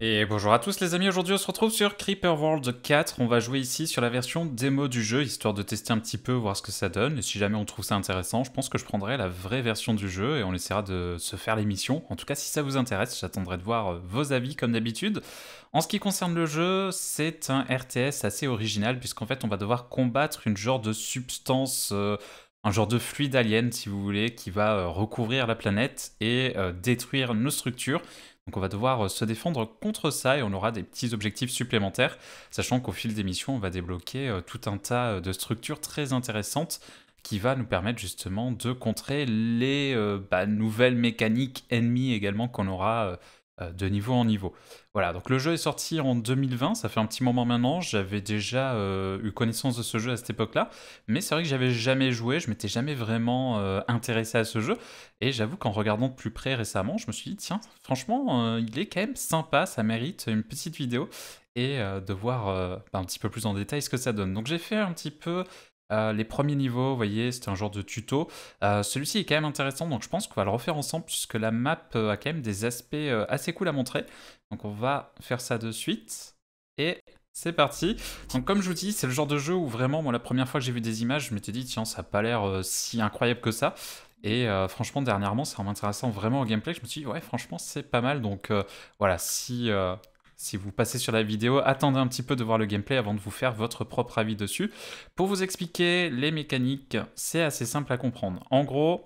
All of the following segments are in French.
Et bonjour à tous les amis, aujourd'hui on se retrouve sur Creeper World 4, on va jouer ici sur la version démo du jeu, histoire de tester un petit peu, voir ce que ça donne, et si jamais on trouve ça intéressant, je pense que je prendrai la vraie version du jeu et on essaiera de se faire l'émission. En tout cas si ça vous intéresse, j'attendrai de voir vos avis comme d'habitude. En ce qui concerne le jeu, c'est un RTS assez original, puisqu'en fait on va devoir combattre une genre de substance... un genre de fluide alien, si vous voulez, qui va recouvrir la planète et détruire nos structures. Donc on va devoir se défendre contre ça et on aura des petits objectifs supplémentaires, sachant qu'au fil des missions, on va débloquer tout un tas de structures très intéressantes qui va nous permettre justement de contrer les nouvelles mécaniques ennemies également qu'on aura de niveau en niveau. Voilà, donc le jeu est sorti en 2020, ça fait un petit moment maintenant, j'avais déjà eu connaissance de ce jeu à cette époque-là, mais c'est vrai que j'avais jamais joué, je m'étais jamais vraiment intéressé à ce jeu, et j'avoue qu'en regardant de plus près récemment, je me suis dit, tiens, franchement, il est quand même sympa, ça mérite une petite vidéo, et de voir un petit peu plus en détail ce que ça donne. Donc j'ai fait un petit peu les premiers niveaux, vous voyez, c'était un genre de tuto. Celui-ci est quand même intéressant, donc je pense qu'on va le refaire ensemble, puisque la map a quand même des aspects assez cool à montrer. Donc on va faire ça de suite, et c'est parti. Donc comme je vous dis, c'est le genre de jeu où vraiment, moi la première fois que j'ai vu des images, je m'étais dit, tiens, ça a pas l'air si incroyable que ça. Et franchement, dernièrement, c'est en m'intéressant vraiment au gameplay, je me suis dit, ouais, franchement, c'est pas mal. Donc voilà, si vous passez sur la vidéo, attendez un petit peu de voir le gameplay avant de vous faire votre propre avis dessus. Pour vous expliquer les mécaniques, c'est assez simple à comprendre. En gros,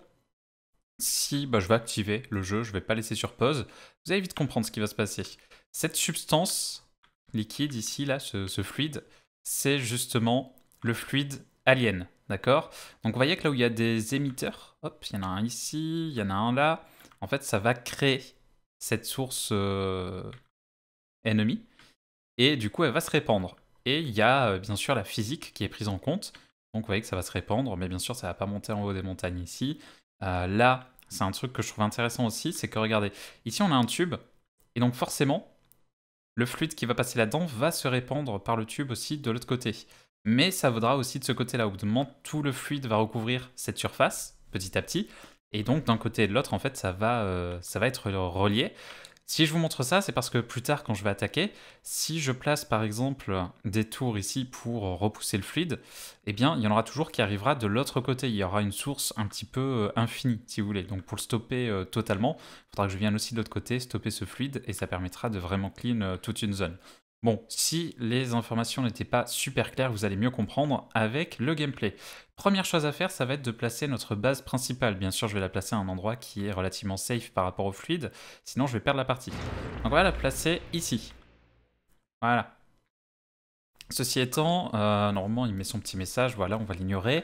si je vais activer le jeu, je ne vais pas laisser sur pause, vous allez vite comprendre ce qui va se passer. Cette substance liquide ici, là, ce fluide, c'est justement le fluide alien, d'accord? Donc vous voyez que là où il y a des émetteurs, hop, il y en a un ici, il y en a un là, en fait ça va créer cette source ennemie, et du coup elle va se répandre. Et il y a bien sûr la physique qui est prise en compte, donc vous voyez que ça va se répandre, mais bien sûr ça va pas monter en haut des montagnes ici. Là, c'est un truc que je trouve intéressant aussi, c'est que regardez, ici on a un tube, et donc forcément, le fluide qui va passer là-dedans va se répandre par le tube aussi de l'autre côté. Mais ça vaudra aussi de ce côté-là, où de moment tout le fluide va recouvrir cette surface, petit à petit, et donc d'un côté et de l'autre, en fait, ça va être relié. Si je vous montre ça, c'est parce que plus tard, quand je vais attaquer, si je place par exemple des tours ici pour repousser le fluide, eh bien, il y en aura toujours qui arrivera de l'autre côté. Il y aura une source un petit peu infinie, si vous voulez. Donc pour le stopper totalement, il faudra que je vienne aussi de l'autre côté, stopper ce fluide, et ça permettra de vraiment clean toute une zone. Bon, si les informations n'étaient pas super claires, vous allez mieux comprendre avec le gameplay. Première chose à faire, ça va être de placer notre base principale. Bien sûr, je vais la placer à un endroit qui est relativement safe par rapport au fluide, sinon je vais perdre la partie. Donc on va la placer ici. Voilà. Ceci étant, normalement il met son petit message, voilà, on va l'ignorer.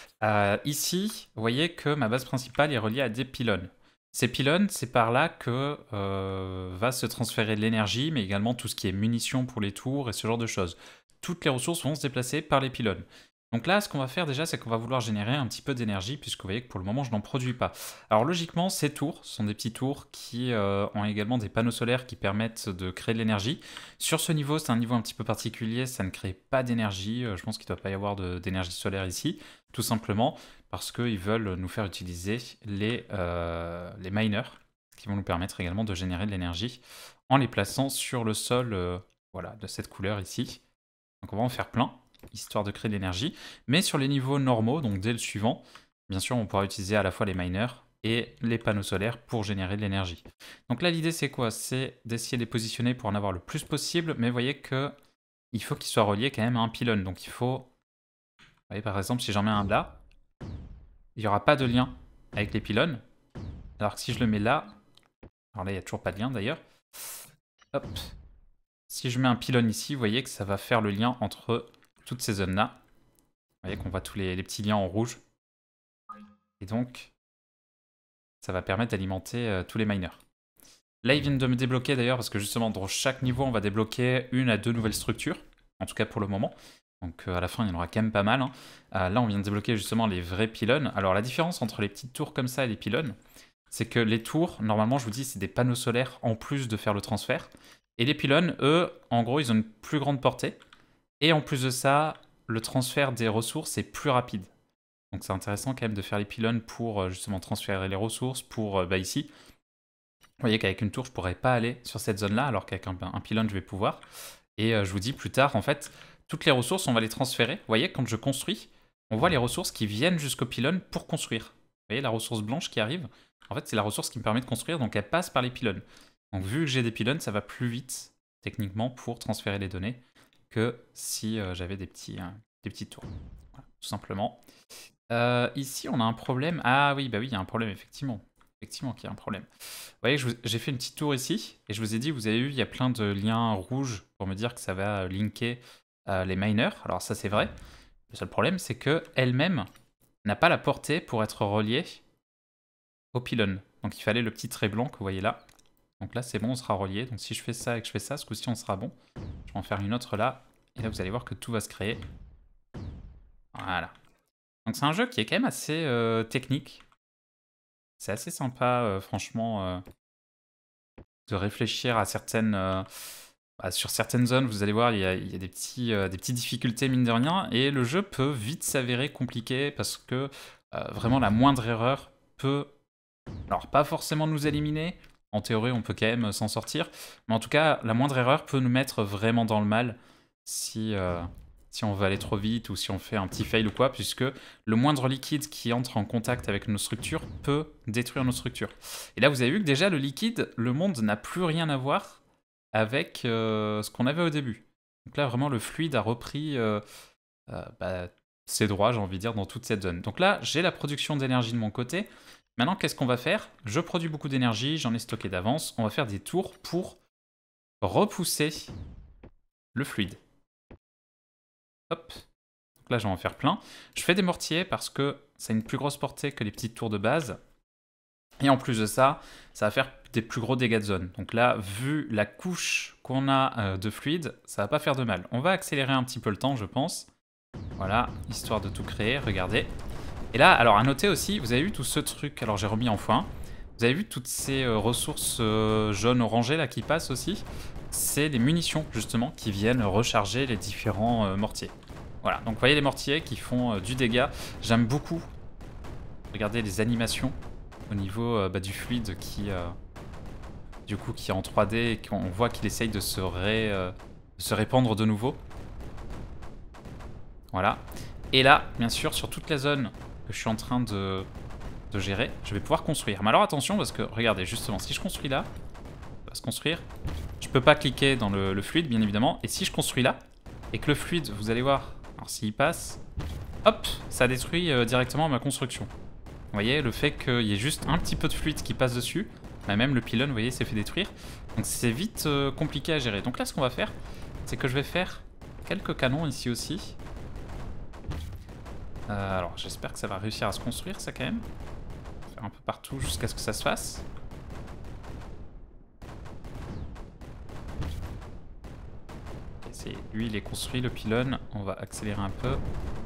Ici, vous voyez que ma base principale est reliée à des pylônes. Ces pylônes, c'est par là que va se transférer de l'énergie, mais également tout ce qui est munitions pour les tours et ce genre de choses. Toutes les ressources vont se déplacer par les pylônes. Donc là, ce qu'on va faire déjà, c'est qu'on va vouloir générer un petit peu d'énergie, puisque vous voyez que pour le moment, je n'en produis pas. Alors logiquement, ces tours sont des petits tours qui ont également des panneaux solaires qui permettent de créer de l'énergie. Sur ce niveau, c'est un niveau un petit peu particulier, ça ne crée pas d'énergie. Je pense qu'il ne doit pas y avoir d'énergie solaire ici, tout simplement parce qu'ils veulent nous faire utiliser les miners, qui vont nous permettre également de générer de l'énergie en les plaçant sur le sol voilà, de cette couleur ici. Donc on va en faire plein, histoire de créer de l'énergie. Mais sur les niveaux normaux, donc dès le suivant, bien sûr, on pourra utiliser à la fois les miners et les panneaux solaires pour générer de l'énergie. Donc là, l'idée, c'est quoi? C'est d'essayer de les positionner pour en avoir le plus possible, mais vous voyez que il faut qu'ils soient reliés quand même à un pylône. Donc il faut... Vous voyez, par exemple, si j'en mets un là, il n'y aura pas de lien avec les pylônes. Alors que si je le mets là... Alors là, il n'y a toujours pas de lien, d'ailleurs. Hop. Si je mets un pylône ici, vous voyez que ça va faire le lien entre toutes ces zones-là. Vous voyez qu'on voit tous les petits liens en rouge. Et donc, ça va permettre d'alimenter tous les miners. Là, ils viennent de me débloquer d'ailleurs, parce que justement, dans chaque niveau, on va débloquer une à deux nouvelles structures. En tout cas pour le moment. Donc à la fin, il y en aura quand même pas mal. Hein. Là, on vient de débloquer justement les vrais pylônes. Alors la différence entre les petites tours comme ça et les pylônes, c'est que les tours, normalement, je vous dis, c'est des panneaux solaires en plus de faire le transfert. Et les pylônes, eux, en gros, ils ont une plus grande portée. Et en plus de ça, le transfert des ressources est plus rapide. Donc c'est intéressant quand même de faire les pylônes pour justement transférer les ressources, pour ici, Vous voyez qu'avec une tour, je pourrais pas aller sur cette zone-là, alors qu'avec un pylône, je vais pouvoir. Et je vous dis plus tard, en fait, toutes les ressources, on va les transférer. Vous voyez, quand je construis, on voit les ressources qui viennent jusqu'au pylône pour construire. Vous voyez la ressource blanche qui arrive? En fait, c'est la ressource qui me permet de construire, donc elle passe par les pylônes. Donc vu que j'ai des pylônes, ça va plus vite, techniquement, pour transférer les données, que si j'avais des petites tours. Voilà, tout simplement. Ici, on a un problème. Ah oui, bah oui, il y a un problème, effectivement. Effectivement qu'il y a un problème. Vous voyez, j'ai fait une petite tour ici, et je vous ai dit, vous avez vu, il y a plein de liens rouges pour me dire que ça va linker les miners. Alors ça, c'est vrai. Le seul problème, c'est qu'elle-même n'a pas la portée pour être reliée au pylône. Donc il fallait le petit trait blanc que vous voyez là. Donc là, c'est bon, on sera relié. Donc si je fais ça et que je fais ça, ce coup-ci, on sera bon. Je vais en faire une autre là. Et là, vous allez voir que tout va se créer. Voilà. Donc c'est un jeu qui est quand même assez technique. C'est assez sympa, franchement, de réfléchir à certaines... sur certaines zones, vous allez voir, il y a des petites difficultés, mine de rien. Et le jeu peut vite s'avérer compliqué parce que vraiment la moindre erreur peut... Alors, pas forcément nous éliminer. En théorie, on peut quand même s'en sortir. Mais en tout cas, la moindre erreur peut nous mettre vraiment dans le mal si on veut aller trop vite ou si on fait un petit fail ou quoi, puisque le moindre liquide qui entre en contact avec nos structures peut détruire nos structures. Et là, vous avez vu que déjà, le liquide, le monde n'a plus rien à voir avec ce qu'on avait au début. Donc là, vraiment, le fluide a repris ses droits, j'ai envie de dire, dans toute cette zone. Donc là, j'ai la production d'énergie de mon côté. Maintenant, qu'est-ce qu'on va faire? Je produis beaucoup d'énergie, j'en ai stocké d'avance. On va faire des tours pour repousser le fluide. Hop. Donc là, je vais en faire plein. Je fais des mortiers parce que ça a une plus grosse portée que les petites tours de base. Et en plus de ça, ça va faire des plus gros dégâts de zone. Donc là, vu la couche qu'on a de fluide, ça va pas faire de mal. On va accélérer un petit peu le temps, je pense. Voilà, histoire de tout créer, regardez. Et là, alors à noter aussi, vous avez vu tout ce truc, alors j'ai remis en x1. Vous avez vu toutes ces ressources jaunes orangées là qui passent aussi? C'est les munitions justement qui viennent recharger les différents mortiers. Voilà, donc vous voyez les mortiers qui font du dégât. J'aime beaucoup. Regardez les animations au niveau du fluide qui du coup qui est en 3D et qu'on voit qu'il essaye de se répandre de nouveau. Voilà. Et là, bien sûr, sur toute la zone que je suis en train de gérer, je vais pouvoir construire. Mais alors attention, parce que regardez, justement, si je construis là, ça va se construire. Je peux pas cliquer dans le fluide, bien évidemment. Et si je construis là, et que le fluide, vous allez voir, alors s'il passe, hop, ça détruit directement ma construction. Vous voyez, le fait qu'il y ait juste un petit peu de fluide qui passe dessus, bah même le pylône, vous voyez, s'est fait détruire. Donc c'est vite compliqué à gérer. Donc là, ce qu'on va faire, c'est que je vais faire quelques canons ici aussi. Alors j'espère que ça va réussir à se construire, ça quand même. Faire un peu partout jusqu'à ce que ça se fasse. Lui, il est construit, le pylône. On va accélérer un peu.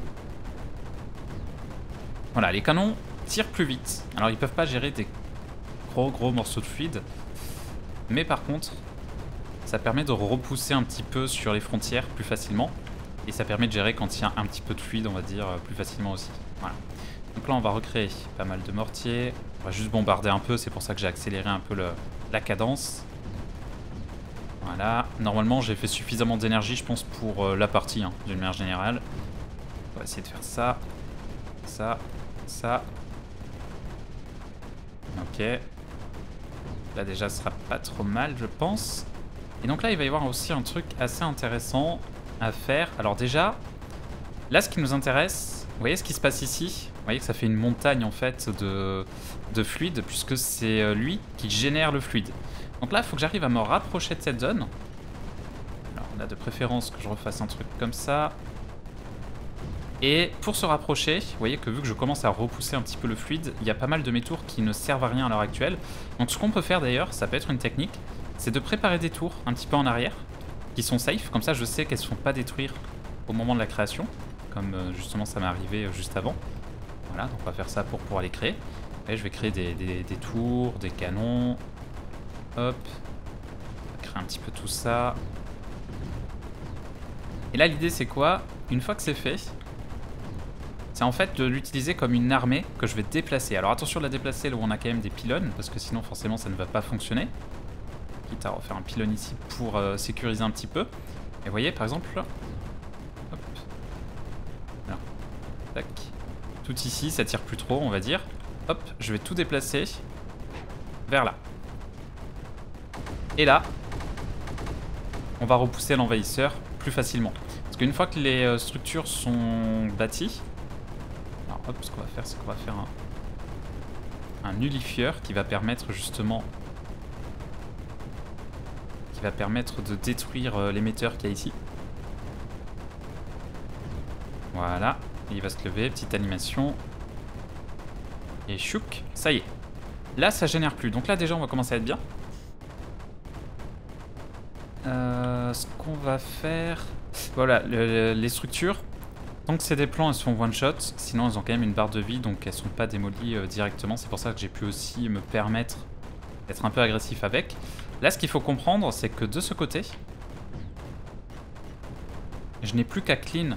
Voilà, les canons tirent plus vite. Alors, ils peuvent pas gérer des gros morceaux de fluide. Mais par contre, ça permet de repousser un petit peu sur les frontières plus facilement. Et ça permet de gérer quand il y a un petit peu de fluide, on va dire, plus facilement aussi. Voilà. Donc là, on va recréer pas mal de mortiers. On va juste bombarder un peu, c'est pour ça que j'ai accéléré un peu la cadence. Voilà. Normalement, j'ai fait suffisamment d'énergie, je pense, pour la partie, hein, d'une manière générale. On va essayer de faire ça. Ça. Ok. Là, déjà, ce sera pas trop mal, je pense. Et donc là, il va y avoir aussi un truc assez intéressant à faire. Alors déjà, là, ce qui nous intéresse, vous voyez ce qui se passe ici? Vous voyez que ça fait une montagne, en fait, de fluide, puisque c'est lui qui génère le fluide. Donc là, il faut que j'arrive à me rapprocher de cette zone. Alors, on a de préférence que je refasse un truc comme ça. Et pour se rapprocher, vous voyez que vu que je commence à repousser un petit peu le fluide, il y a pas mal de mes tours qui ne servent à rien à l'heure actuelle. Donc ce qu'on peut faire d'ailleurs, ça peut être une technique, c'est de préparer des tours un petit peu en arrière, qui sont safe, comme ça je sais qu'elles ne se font pas détruire au moment de la création, comme justement ça m'est arrivé juste avant. Voilà, donc on va faire ça pour pouvoir les créer. Et je vais créer des tours, des canons. Hop. On va créer un petit peu tout ça. Et là l'idée c'est quoi? Une fois que c'est fait, c'est en fait de l'utiliser comme une armée que je vais déplacer. Alors attention de la déplacer là où on a quand même des pylônes, parce que sinon forcément ça ne va pas fonctionner. Quitte à refaire un pylône ici pour sécuriser un petit peu. Et vous voyez par exemple, hop, là, tac, tout ici ça tire plus trop on va dire. Hop, je vais tout déplacer vers là. Et là, on va repousser l'envahisseur plus facilement. Parce qu'une fois que les structures sont bâties, alors hop, ce qu'on va faire, c'est qu'on va faire un nullifieur qui va permettre justement, de détruire l'émetteur qu'il y a ici. Voilà, et il va se lever, petite animation. Et chouk, ça y est. Là, ça génère plus. Donc là, déjà, on va commencer à être bien. Ce qu'on va faire... Voilà, les structures. Tant que c'est des plans, elles sont one shot. Sinon, elles ont quand même une barre de vie, donc elles sont pas démolies directement. C'est pour ça que j'ai pu aussi me permettre d'être un peu agressif avec. Là, ce qu'il faut comprendre, c'est que de ce côté, je n'ai plus qu'à clean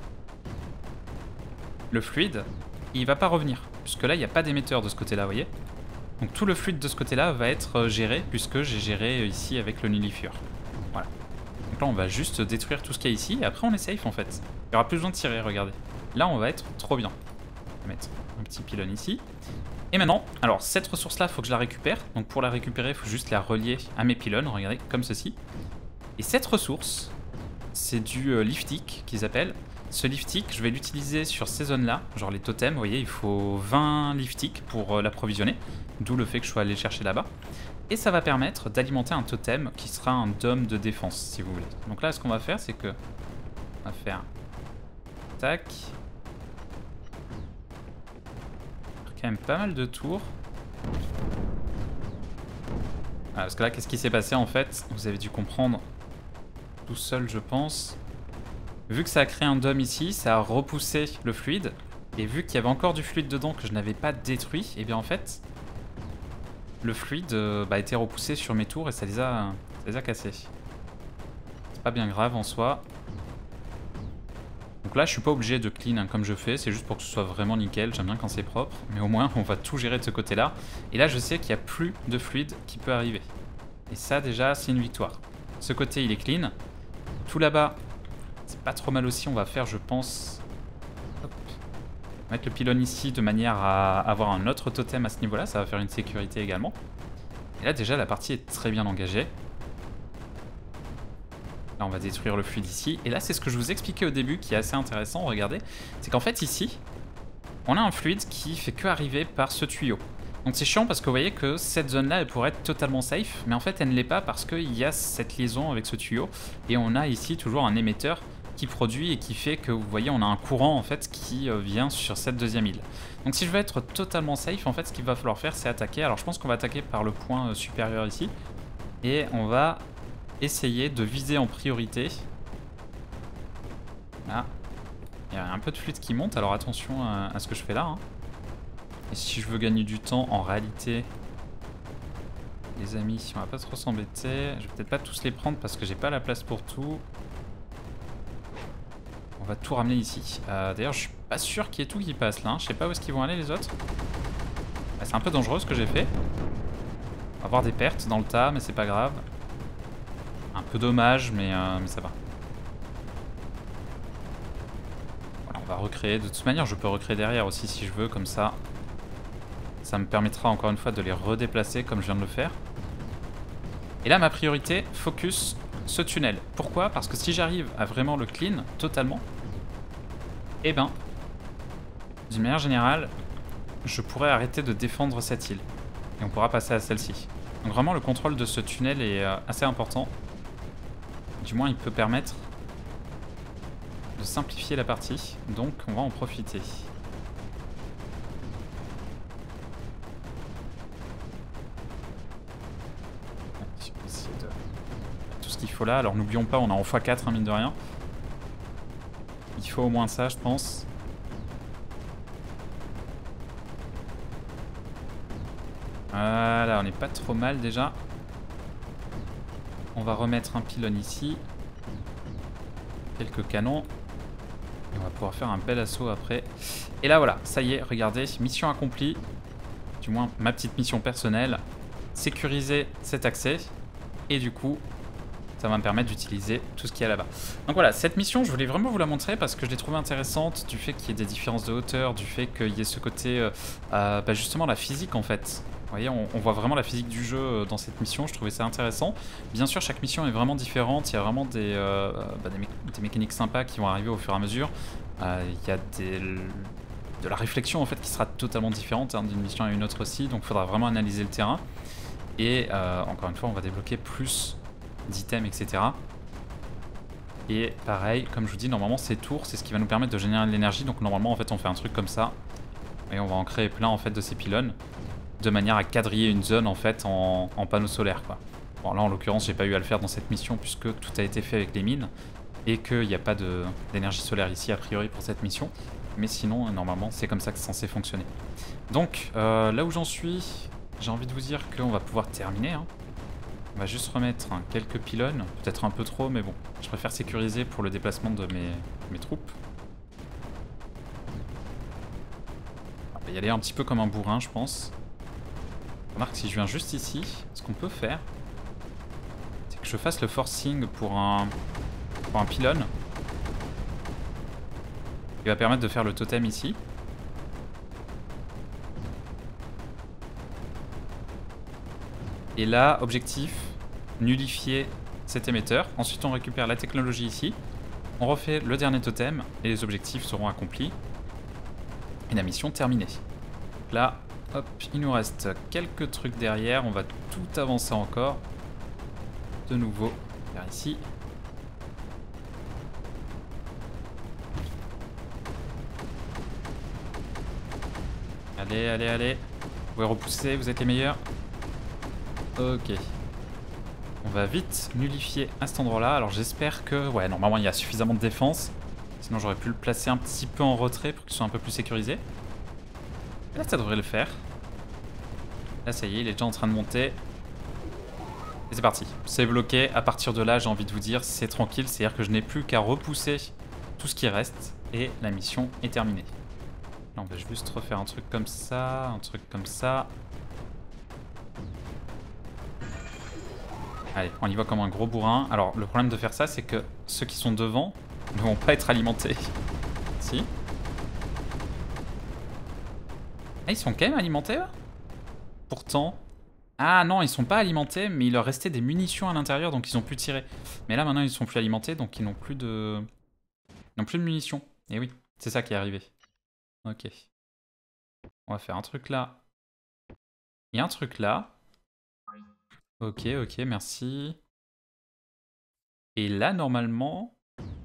le fluide. Et il va pas revenir. Puisque là, il n'y a pas d'émetteur de ce côté-là, vous voyez. Donc tout le fluide de ce côté-là va être géré, puisque j'ai géré ici avec le nullifieur. Voilà. Donc là, on va juste détruire tout ce qu'il y a ici, et après on est safe en fait. Il n'y aura plus besoin de tirer, regardez. Là, on va être trop bien. On va mettre un petit pylône ici. Et maintenant, alors cette ressource-là, il faut que je la récupère. Donc pour la récupérer, il faut juste la relier à mes pylônes, regardez, comme ceci. Et cette ressource, c'est du liftick qu'ils appellent. Ce liftick, je vais l'utiliser sur ces zones-là, genre les totems, vous voyez, il faut 20 lifticks pour l'approvisionner. D'où le fait que je sois allé chercher là-bas. Et ça va permettre d'alimenter un totem qui sera un dôme de défense, si vous voulez. Donc là, ce qu'on va faire, c'est que... on va faire... tac. Quand même pas mal de tours. Ah, parce que là, qu'est-ce qui s'est passé en fait? Vous avez dû comprendre tout seul, je pense. Vu que ça a créé un dôme ici, ça a repoussé le fluide. Et vu qu'il y avait encore du fluide dedans que je n'avais pas détruit, et bien en fait... le fluide a été repoussé sur mes tours et ça les a cassés. C'est pas bien grave en soi. Donc là je suis pas obligé de clean hein, comme je fais, c'est juste pour que ce soit vraiment nickel, j'aime bien quand c'est propre. Mais au moins on va tout gérer de ce côté là. Et là je sais qu'il n'y a plus de fluide qui peut arriver. Et ça déjà c'est une victoire. Ce côté il est clean. Tout là-bas c'est pas trop mal aussi, on va faire je pense... hop. Mettre le pylône ici de manière à avoir un autre totem à ce niveau-là, ça va faire une sécurité également. Et là déjà la partie est très bien engagée. Là on va détruire le fluide ici. Et là c'est ce que je vous expliquais au début qui est assez intéressant, regardez. C'est qu'en fait ici, on a un fluide qui fait que arriver par ce tuyau. Donc c'est chiant parce que vous voyez que cette zone-là elle pourrait être totalement safe. Mais en fait elle ne l'est pas parce qu'il y a cette liaison avec ce tuyau. Et on a ici toujours un émetteur qui produit et qui fait que vous voyez on a un courant en fait qui vient sur cette deuxième île. Donc si je veux être totalement safe en fait ce qu'il va falloir faire c'est attaquer. Alors je pense qu'on va attaquer par le point supérieur ici et on va essayer de viser en priorité. Là il y a un peu de fluide qui monte alors attention à ce que je fais là hein. Et si je veux gagner du temps en réalité les amis on va pas trop s'embêter. Je vais peut-être pas tous les prendre parce que j'ai pas la place pour tout. On va tout ramener ici. D'ailleurs, je suis pas sûr qu'il y ait tout qui passe là. Hein. Je sais pas où est-ce qu'ils vont aller les autres. C'est un peu dangereux ce que j'ai fait. On va avoir des pertes dans le tas, mais c'est pas grave. Un peu dommage, mais ça va. Voilà, on va recréer. De toute manière, je peux recréer derrière aussi si je veux, comme ça. Ça me permettra encore une fois de les redéplacer comme je viens de le faire. Et là, ma priorité, focus ce tunnel. Pourquoi? Parce que si j'arrive à vraiment le clean totalement, eh ben, d'une manière générale, je pourrais arrêter de défendre cette île. Et on pourra passer à celle-ci. Donc vraiment, le contrôle de ce tunnel est assez important. Du moins, il peut permettre de simplifier la partie. Donc, on va en profiter. Tout ce qu'il faut là. Alors, n'oublions pas, on est en x4, hein, mine de rien. Il faut au moins ça, je pense. Voilà, on n'est pas trop mal déjà. On va remettre un pylône ici. Quelques canons. Et on va pouvoir faire un bel assaut après. Et là voilà, ça y est, regardez, mission accomplie. Du moins ma petite mission personnelle. Sécuriser cet accès. Et du coup, ça va me permettre d'utiliser tout ce qu'il y a là-bas. Donc voilà, cette mission, je voulais vraiment vous la montrer parce que je l'ai trouvée intéressante, du fait qu'il y ait des différences de hauteur, du fait qu'il y ait ce côté, justement la physique en fait. Vous voyez, on voit vraiment la physique du jeu dans cette mission, je trouvais ça intéressant. Bien sûr, chaque mission est vraiment différente, il y a vraiment des mécaniques sympas qui vont arriver au fur et à mesure. Il y a de la réflexion en fait qui sera totalement différente d'une mission à une autre aussi, donc il faudra vraiment analyser le terrain. Et encore une fois, on va débloquer plus d'items, etc. Et pareil, comme je vous dis, normalement ces tours, c'est ce qui va nous permettre de générer de l'énergie. Donc normalement, en fait, on fait un truc comme ça. Et on va en créer plein en fait de ces pylônes, de manière à quadriller une zone en fait en panneaux solaires, quoi. Bon là en l'occurrence j'ai pas eu à le faire dans cette mission puisque tout a été fait avec les mines et qu'il n'y a pas d'énergie solaire ici a priori pour cette mission. Mais sinon normalement c'est comme ça que c'est censé fonctionner. Donc là où j'en suis, j'ai envie de vous dire qu'on va pouvoir terminer, hein. On va juste remettre quelques pylônes, peut-être un peu trop, mais bon, je préfère sécuriser pour le déplacement de mes troupes. On va y aller un petit peu comme un bourrin, je pense. Remarque, si je viens juste ici, ce qu'on peut faire, c'est que je fasse le forcing pour un pylône. Il va permettre de faire le totem ici. Et là, objectif, nullifier cet émetteur. Ensuite, on récupère la technologie ici. On refait le dernier totem et les objectifs seront accomplis. Et la mission terminée. Là, hop, il nous reste quelques trucs derrière. On va tout avancer encore. De nouveau, vers ici. Allez, allez, allez. Vous pouvez repousser, vous êtes les meilleurs. Ok. On va vite nullifier à cet endroit-là. Alors j'espère que... Ouais, normalement il y a suffisamment de défense. Sinon j'aurais pu le placer un petit peu en retrait pour qu'il soit un peu plus sécurisé. Et là ça devrait le faire. Là ça y est, il est déjà en train de monter. Et c'est parti. C'est bloqué. À partir de là, j'ai envie de vous dire, c'est tranquille. C'est-à-dire que je n'ai plus qu'à repousser tout ce qui reste. Et la mission est terminée. Là on va juste refaire un truc comme ça. Un truc comme ça. Allez, on y va comme un gros bourrin. Alors, le problème de faire ça, c'est que ceux qui sont devant ne vont pas être alimentés. Si. Ah, ils sont quand même alimentés, là? Pourtant... Ah non, ils sont pas alimentés, mais il leur restait des munitions à l'intérieur, donc ils ont pu tirer. Mais là, maintenant, ils sont plus alimentés, donc ils n'ont plus de... Ils n'ont plus de munitions. Et oui, c'est ça qui est arrivé. Ok. On va faire un truc là. Et un truc là. Ok, ok, merci. Et là, normalement...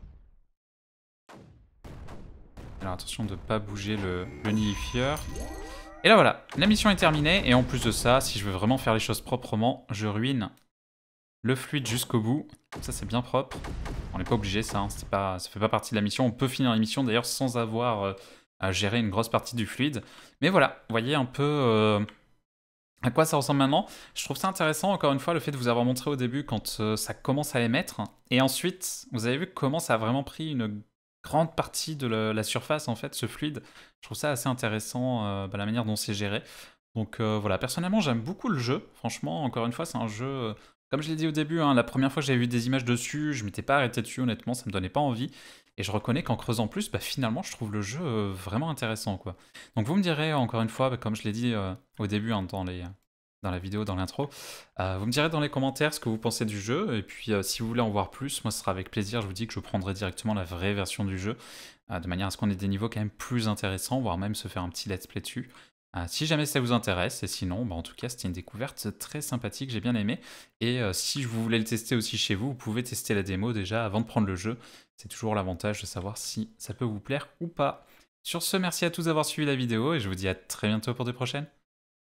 Alors attention de ne pas bouger le nullifieur. Et là voilà, la mission est terminée. Et en plus de ça, si je veux vraiment faire les choses proprement, je ruine le fluide jusqu'au bout. Ça c'est bien propre. On n'est pas obligé ça, hein, ça fait pas partie de la mission. On peut finir la mission d'ailleurs sans avoir à gérer une grosse partie du fluide. Mais voilà, vous voyez un peu... à quoi ça ressemble maintenant? Je trouve ça intéressant, encore une fois, le fait de vous avoir montré au début quand ça commence à émettre. Et ensuite, vous avez vu comment ça a vraiment pris une grande partie de la surface, en fait, ce fluide. Je trouve ça assez intéressant, la manière dont c'est géré. Donc voilà, personnellement, j'aime beaucoup le jeu. Franchement, encore une fois, c'est un jeu... comme je l'ai dit au début, hein, la première fois que j'avais vu des images dessus, je m'étais pas arrêté dessus, honnêtement, ça me donnait pas envie. Et je reconnais qu'en creusant plus, finalement, je trouve le jeu vraiment intéressant, quoi. Donc vous me direz, encore une fois, comme je l'ai dit au début, hein, dans la vidéo, dans l'intro, vous me direz dans les commentaires ce que vous pensez du jeu. Et puis, si vous voulez en voir plus, moi, ce sera avec plaisir. Je vous dis que je prendrai directement la vraie version du jeu, de manière à ce qu'on ait des niveaux quand même plus intéressants, voire même se faire un petit let's play dessus. Si jamais ça vous intéresse, et sinon, en tout cas, c'était une découverte très sympathique, j'ai bien aimé. Et si vous voulez le tester aussi chez vous, vous pouvez tester la démo déjà avant de prendre le jeu. C'est toujours l'avantage de savoir si ça peut vous plaire ou pas. Sur ce, merci à tous d'avoir suivi la vidéo, et je vous dis à très bientôt pour des prochaines.